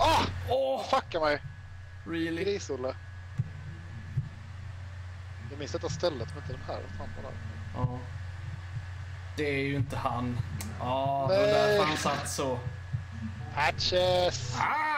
Fucka mig! Really? Gris-Olle. Jag minns detta stället, men inte den här. Fan var det. Ja. Det är ju inte han. Ja, det var därför han satt så. Patches!